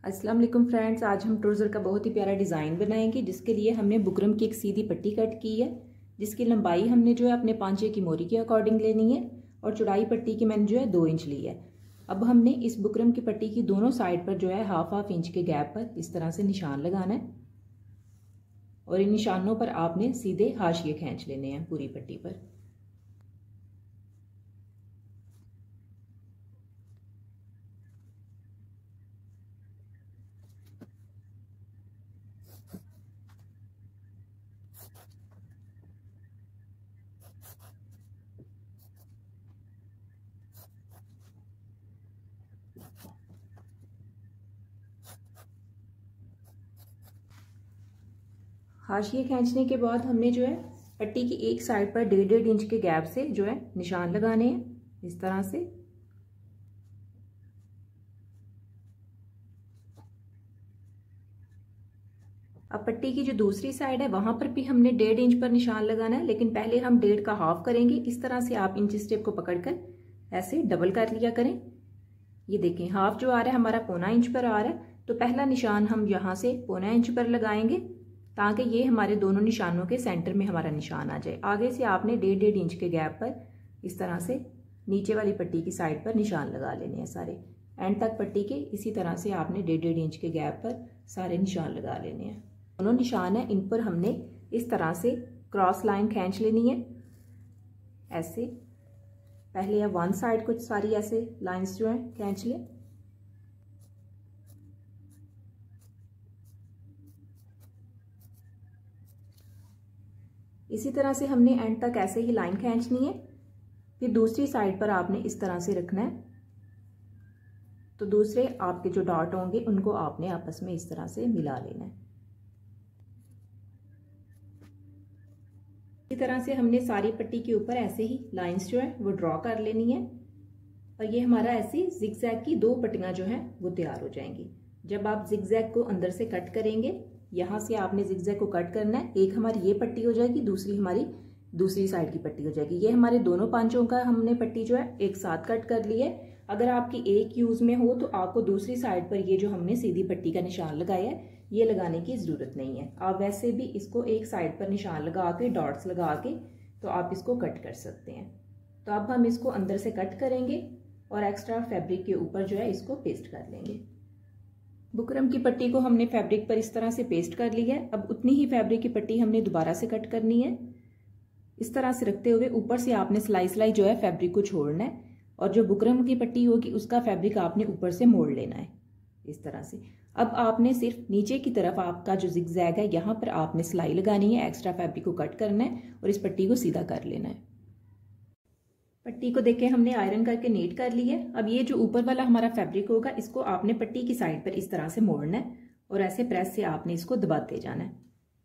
अस्सलाम वालेकुम फ्रेंड्स, आज हम ट्राउज़र का बहुत ही प्यारा डिज़ाइन बनाएंगे जिसके लिए हमने बुकरम की एक सीधी पट्टी कट की है जिसकी लंबाई हमने जो है अपने पांचे की मोरी के अकॉर्डिंग लेनी है और चौड़ाई पट्टी की मैंने जो है 2 इंच ली है। अब हमने इस बुकरम की पट्टी की दोनों साइड पर जो है हाफ इंच के गैप पर इस तरह से निशान लगाना है और इन निशानों पर आपने सीधे हाशिए खींच लेने हैं पूरी पट्टी पर। हाशिए खींचने के बाद हमने जो है पट्टी की एक साइड पर 1.5 इंच के गैप से जो है निशान लगाने हैं इस तरह से। अब पट्टी की जो दूसरी साइड है वहां पर भी हमने 1.5 इंच पर निशान लगाना है, लेकिन पहले हम 1.5 का हाफ करेंगे। इस तरह से आप इंच स्टेप को पकड़कर ऐसे डबल कर लिया करें। ये देखें हाफ जो आ रहा है हमारा 1.25 इंच पर आ रहा है, तो पहला निशान हम यहाँ से 1.25 इंच पर लगाएंगे ताकि ये हमारे दोनों निशानों के सेंटर में हमारा निशान आ जाए। आगे से आपने 1.5 इंच के गैप पर इस तरह से नीचे वाली पट्टी की साइड पर निशान लगा लेने हैं सारे एंड तक पट्टी के। इसी तरह से आपने 1.5 इंच के गैप पर सारे निशान लगा लेने हैं। दोनों निशान है इन पर हमने इस तरह से क्रॉस लाइन खींच लेनी है ऐसे। पहले या वन साइड कुछ सारी ऐसे लाइंस जो है खींच ले। इसी तरह से हमने एंड तक ऐसे ही लाइन खींचनी है। फिर दूसरी साइड पर आपने इस तरह से रखना है, तो दूसरे आपके जो डॉट होंगे उनको आपने आपस में इस तरह से मिला लेना है। इसी तरह से हमने सारी पट्टी के ऊपर ऐसे ही लाइंस जो है वो ड्रॉ कर लेनी है और ये हमारा ऐसे जिगजैग की 2 पट्टियां जो है वो तैयार हो जाएंगी। जब आप जिगजैग को अंदर से कट करेंगे, यहाँ से आपने जिगजैग को कट करना है। एक हमारी ये पट्टी हो जाएगी, दूसरी हमारी दूसरी साइड की पट्टी हो जाएगी। ये हमारे दोनों पांचों का हमने पट्टी जो है एक साथ कट कर ली है। अगर आपकी एक यूज में हो तो आपको दूसरी साइड पर ये जो हमने सीधी पट्टी का निशान लगाया है ये लगाने की जरूरत नहीं है। आप वैसे भी इसको एक साइड पर निशान लगा के डॉट्स लगा के तो आप इसको कट कर सकते हैं। तो अब हम इसको अंदर से कट करेंगे और एक्स्ट्रा फैब्रिक के ऊपर जो है इसको पेस्ट कर लेंगे। बुकरम की पट्टी को हमने फैब्रिक पर इस तरह से पेस्ट कर ली है। अब उतनी ही फैब्रिक की पट्टी हमने दोबारा से कट करनी है। इस तरह से रखते हुए ऊपर से आपने सिलाई जो है फैब्रिक को छोड़ना है और जो बुकरम की पट्टी होगी उसका फैब्रिक आपने ऊपर से मोड़ लेना है इस तरह से। अब आपने सिर्फ नीचे की तरफ आपका जो जिगजैग है यहाँ पर आपने सिलाई लगानी है, एक्स्ट्रा फैब्रिक को कट करना है और इस पट्टी को सीधा कर लेना है। पट्टी को देखें हमने आयरन करके नीट कर ली है। अब ये जो ऊपर वाला हमारा फैब्रिक होगा इसको आपने पट्टी की साइड पर इस तरह से मोड़ना है और ऐसे प्रेस से आपने इसको दबाते जाना है।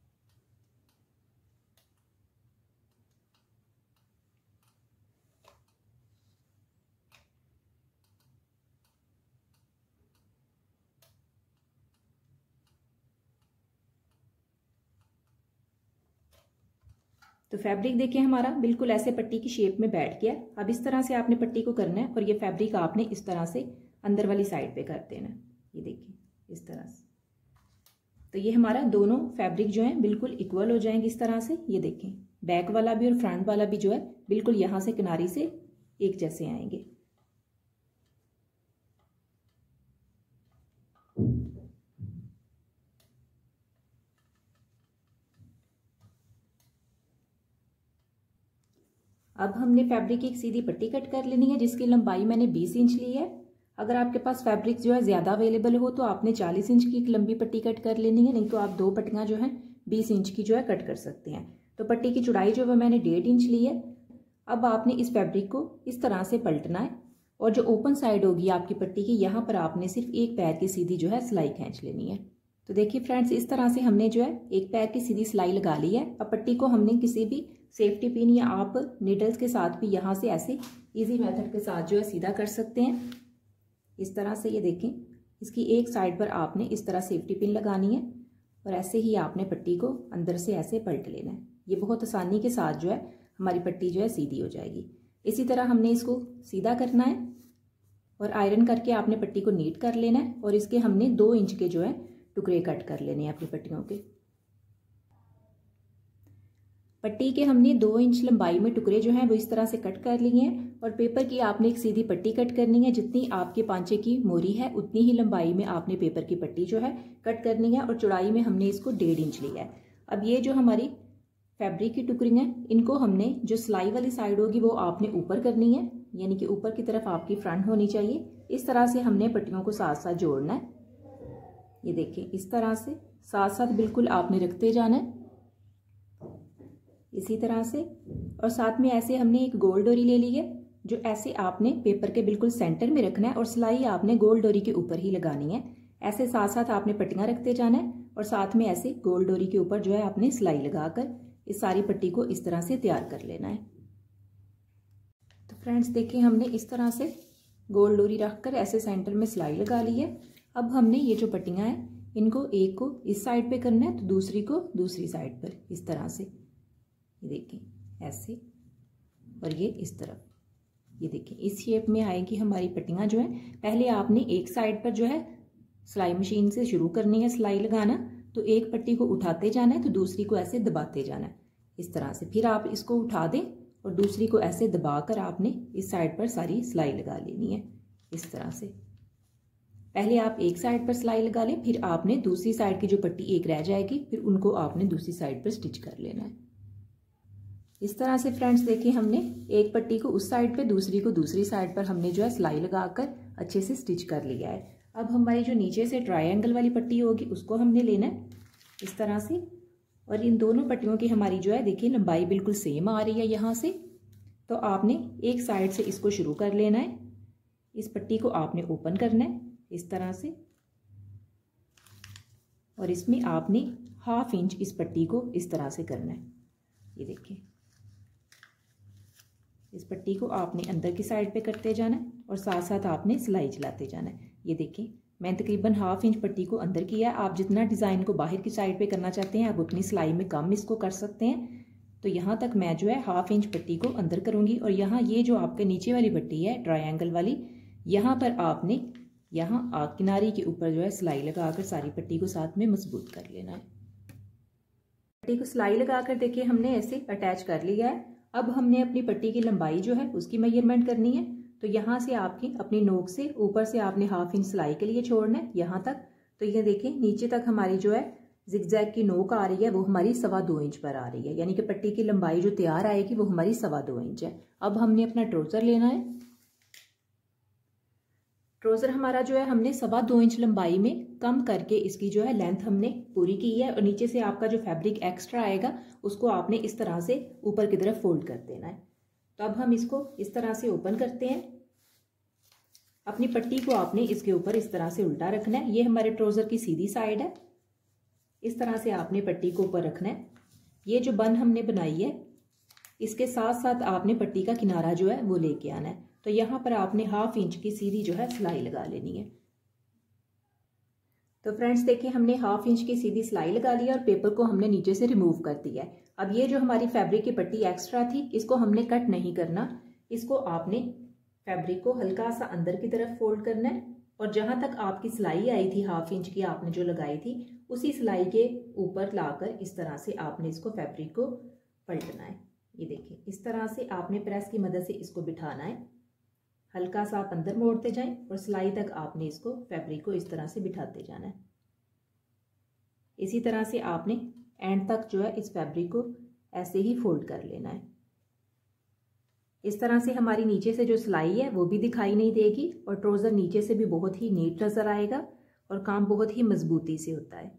तो फैब्रिक देखिए हमारा बिल्कुल ऐसे पट्टी की शेप में बैठ गया। अब इस तरह से आपने पट्टी को करना है और ये फैब्रिक आपने इस तरह से अंदर वाली साइड पे कर देना है। ये देखिए इस तरह से। तो ये हमारा दोनों फैब्रिक जो है बिल्कुल इक्वल हो जाएंगे इस तरह से। ये देखें बैक वाला भी और फ्रंट वाला भी जो है बिल्कुल यहाँ से किनारी से एक जैसे आएंगे। अब हमने फैब्रिक की एक सीधी पट्टी कट कर लेनी है जिसकी लंबाई मैंने 20 इंच ली है। अगर आपके पास फैब्रिक जो है ज़्यादा अवेलेबल हो तो आपने 40 इंच की एक लंबी पट्टी कट कर लेनी है, नहीं तो आप 2 पट्टियां जो है 20 इंच की जो है कट कर सकते हैं। तो पट्टी की चौड़ाई जो है मैंने 1.5 इंच ली है। अब आपने इस फैब्रिक को इस तरह से पलटना है और जो ओपन साइड होगी आपकी पट्टी की यहाँ पर आपने सिर्फ एक पैर की सीधी जो है सिलाई खींच लेनी है। तो देखिए फ्रेंड्स इस तरह से हमने जो है एक पैर की सीधी सिलाई लगा ली है। अब पट्टी को हमने किसी भी सेफ्टी पिन या आप नीडल्स के साथ भी यहाँ से ऐसे इजी मेथड के साथ जो है सीधा कर सकते हैं इस तरह से। ये देखें इसकी एक साइड पर आपने इस तरह सेफ्टी पिन लगानी है और ऐसे ही आपने पट्टी को अंदर से ऐसे पलट लेना है। ये बहुत आसानी के साथ जो है हमारी पट्टी जो है सीधी हो जाएगी। इसी तरह हमने इसको सीधा करना है और आयरन करके आपने पट्टी को नीट कर लेना है और इसके हमने 2 इंच के जो है टुकड़े कट कर लेने हैं अपनी पट्टियों के। पट्टी के हमने 2 इंच लंबाई में टुकड़े जो हैं वो इस तरह से कट कर लिए हैं और पेपर की आपने एक सीधी पट्टी कट करनी है। जितनी आपके पांचे की मोरी है उतनी ही लंबाई में आपने पेपर की पट्टी जो है कट करनी है और चौड़ाई में हमने इसको 1.5 इंच लिया है। अब ये जो हमारी फैब्रिक की टुकड़ी है इनको हमने जो सिलाई वाली साइड होगी वो आपने ऊपर करनी है, यानी कि ऊपर की तरफ आपकी फ्रंट होनी चाहिए। इस तरह से हमने पट्टियों को साथ साथ जोड़ना है। ये देखिए इस तरह से साथ साथ बिल्कुल आपने रखते जाना है इसी तरह से। और साथ में ऐसे हमने एक गोल डोरी ले ली है जो ऐसे आपने पेपर के बिल्कुल सेंटर में रखना है और सिलाई आपने गोल डोरी के ऊपर ही लगानी है। ऐसे साथ साथ आपने पट्टियां रखते जाना है और साथ में ऐसे गोल डोरी के ऊपर जो है आपने सिलाई लगाकर इस सारी पट्टी को इस तरह से तैयार कर लेना है। तो फ्रेंड्स देखिए हमने इस तरह से गोल डोरी रखकर ऐसे सेंटर में सिलाई लगा ली है। अब हमने ये जो पट्टियां हैं इनको एक को इस साइड पे करना है तो दूसरी को दूसरी साइड पर इस तरह से, ये देखिए ऐसे, और ये इस तरफ, ये देखिए इस शेप में आएगी हमारी पट्टियां जो है। पहले आपने एक साइड पर जो है सिलाई मशीन से शुरू करनी है सिलाई लगाना, तो एक पट्टी को उठाते जाना है तो दूसरी को ऐसे दबाते जाना है इस तरह से। फिर आप इसको उठा दें और दूसरी को ऐसे दबाकर आपने इस साइड पर सारी सिलाई लगा लेनी है इस तरह से। पहले आप एक साइड पर सिलाई लगा लें, फिर आपने दूसरी साइड की जो पट्टी एक रह जाएगी फिर उनको आपने दूसरी साइड पर स्टिच कर लेना है इस तरह से। फ्रेंड्स देखिए हमने एक पट्टी को उस साइड पे दूसरी को दूसरी साइड पर हमने जो है सिलाई लगाकर अच्छे से स्टिच कर लिया है। अब हमारी जो नीचे से ट्रायंगल वाली पट्टी होगी उसको हमने लेना है इस तरह से। और इन दोनों पट्टियों की हमारी जो है देखिए लंबाई बिल्कुल सेम आ रही है यहाँ से, तो आपने एक साइड से इसको शुरू कर लेना है। इस पट्टी को आपने ओपन करना है इस तरह से और इसमें आपने 1/2 इंच इस पट्टी को इस तरह से करना है। ये देखिए इस पट्टी को आपने अंदर की साइड पे करते जाना है और साथ साथ आपने सिलाई चलाते जाना है। ये देखिए मैं तकरीबन 1/2 इंच पट्टी को अंदर किया है। आप जितना डिज़ाइन को बाहर की साइड पे करना चाहते हैं आप उतनी सिलाई में कम इसको कर सकते हैं। तो यहाँ तक मैं जो है 1/2 इंच पट्टी को अंदर करूँगी और यहाँ ये जो आपके नीचे वाली पट्टी है ट्रायंगल वाली, यहाँ पर आपने यहाँ किनारे के ऊपर जो है सिलाई लगाकर सारी पट्टी को साथ में मजबूत कर लेना है। पट्टी को सिलाई लगाकर देखिए हमने ऐसे अटैच कर लिया है। अब हमने अपनी पट्टी की लंबाई जो है उसकी मेजरमेंट करनी है। तो यहाँ से आपकी अपनी नोक से ऊपर से आपने 1/2 इंच सिलाई के लिए छोड़ना है यहाँ तक। तो ये देखिए नीचे तक हमारी जो है जिगजैग की नोक आ रही है वो हमारी 2.25 इंच पर आ रही है, यानी कि पट्टी की लंबाई जो तैयार आएगी वो हमारी 2.25 इंच है। अब हमने अपना ट्राउजर लेना है। ट्राउजर हमारा जो है हमने 2.25 इंच लंबाई में कम करके इसकी जो है लेंथ हमने पूरी की है और नीचे से आपका जो फैब्रिक एक्स्ट्रा आएगा उसको आपने इस तरह से ऊपर की तरफ फोल्ड कर देना है। तो अब हम इसको इस तरह से ओपन करते हैं। अपनी पट्टी को आपने इसके ऊपर इस तरह से उल्टा रखना है। ये हमारे ट्राउजर की सीधी साइड है, इस तरह से आपने पट्टी को ऊपर रखना है। ये जो बन हमने बनाई है इसके साथ साथ आपने पट्टी का किनारा जो है वो लेके आना है। तो यहाँ पर आपने 1/2 इंच की सीधी जो है सिलाई लगा लेनी है। तो फ्रेंड्स देखिए हमने 1/2 इंच की सीधी सिलाई लगा ली और पेपर को हमने नीचे से रिमूव कर दिया है। अब ये जो हमारी फैब्रिक की पट्टी एक्स्ट्रा थी इसको हमने कट नहीं करना। इसको आपने फैब्रिक को हल्का सा अंदर की तरफ फोल्ड करना है और जहां तक आपकी सिलाई आई थी 1/2 इंच की आपने जो लगाई थी उसी सिलाई के ऊपर लाकर इस तरह से आपने इसको फैब्रिक को पलटना है। ये देखिए इस तरह से आपने प्रेस की मदद से इसको बिठाना है। हल्का सा आप अंदर मोड़ते जाएं और सिलाई तक आपने इसको फैब्रिक को इस तरह से बिठाते जाना है। इसी तरह से आपने एंड तक जो है इस फैब्रिक को ऐसे ही फोल्ड कर लेना है। इस तरह से हमारी नीचे से जो सिलाई है वो भी दिखाई नहीं देगी और ट्राउजर नीचे से भी बहुत ही नीट नजर आएगा और काम बहुत ही मजबूती से होता है।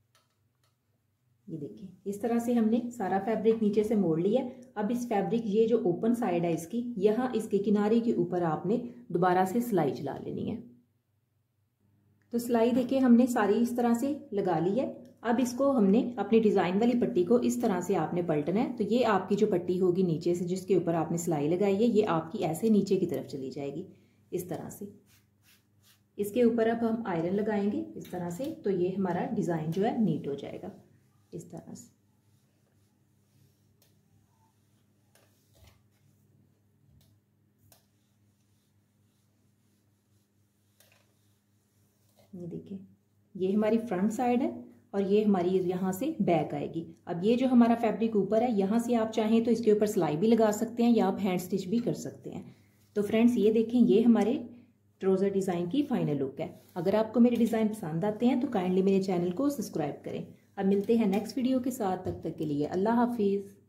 ये देखिए इस तरह से हमने सारा फैब्रिक नीचे से मोड़ लिया। अब इस फैब्रिक ये जो ओपन साइड है इसकी, यहाँ इसके किनारे के ऊपर आपने दोबारा से सिलाई चला लेनी है। तो सिलाई देखिए हमने सारी इस तरह से लगा ली है। अब इसको हमने अपनी डिजाइन वाली पट्टी को इस तरह से आपने पलटना है। तो ये आपकी जो पट्टी होगी नीचे से जिसके ऊपर आपने सिलाई लगाई है ये आपकी ऐसे नीचे की तरफ चली जाएगी इस तरह से। इसके ऊपर अब हम आयरन लगाएंगे इस तरह से, तो ये हमारा डिजाइन जो है नीट हो जाएगा इस तरह से। ये देखिए, ये हमारी फ्रंट साइड है और ये हमारी यहाँ से बैक आएगी। अब ये जो हमारा फैब्रिक ऊपर है, यहाँ से आप चाहें तो इसके ऊपर सिलाई भी लगा सकते हैं या आप हैंड स्टिच भी कर सकते हैं। तो फ्रेंड्स ये देखें, ये हमारे ट्राउज़र डिज़ाइन की फाइनल लुक है। अगर आपको मेरे डिज़ाइन पसंद आते हैं तो काइंडली मेरे चैनल को सब्सक्राइब करें। अब मिलते हैं नेक्स्ट वीडियो के साथ, तब तक के लिए अल्लाह हाफिज़।